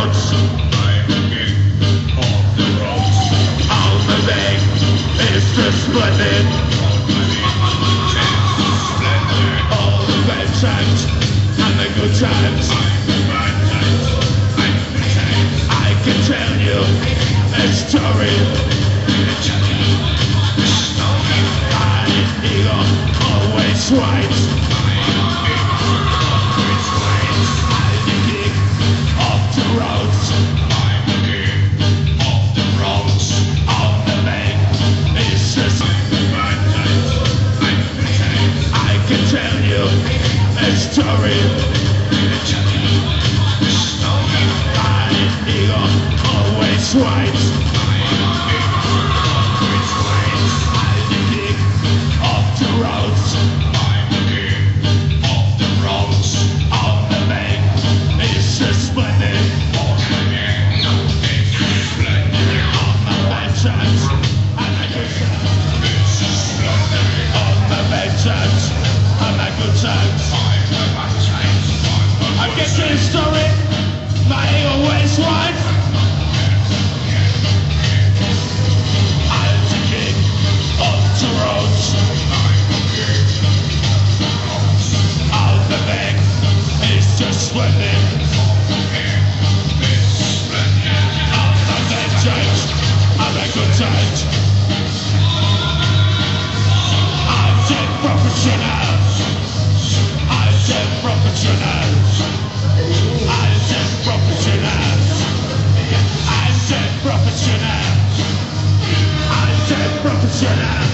roads. I'm the king of the roads. All the day is the splendid. All the bad times and the good times. I can tell you a story. My ego always right. I'm the king of the roads. I'm the king of the roads. On the lake is just I can tell you a story. My ego always right. I'm the king of the roads. I'm the king of the roads. On the lake is a splendid. On the bad times and the good times. On the bad times and the good times. I'm getting a story. My always right. I'm the king of the roads. On the back is just splendid. On the bad times and the good times. I'm the professional. I'm the professional. I'm the professional. I'm the professional. I'm the professional.